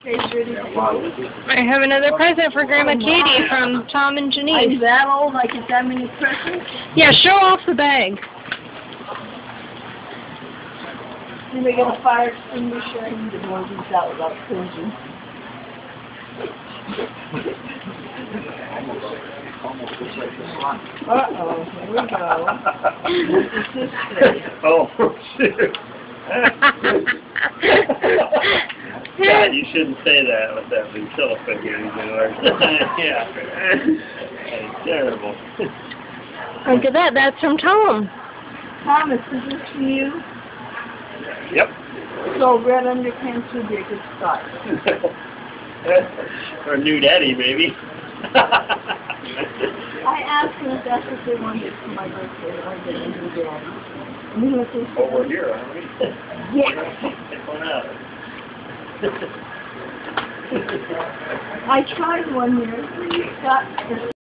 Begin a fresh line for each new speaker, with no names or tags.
I have another present for Grandma Katie from Tom and Janice.
Is that old? Like it's that many presents?
Yeah, show off the bag.
And they got a fire extinguisher. I need to blow these out without closing. Uh-oh, here we go. What does this say?
Oh, shit. God, you shouldn't say that with that ventriloquist here, you know. Yeah. That's terrible.
Look at that, that's from Tom.
Thomas, is this for you?
Yep.
So red underpants would be a good start.
Or new daddy, maybe.
I asked them if that's what they wanted for my birthday, or they didn't do that. And you know what they said?
Oh, we're here, aren't we?
Yes.
Pick one out.
I tried one year. Got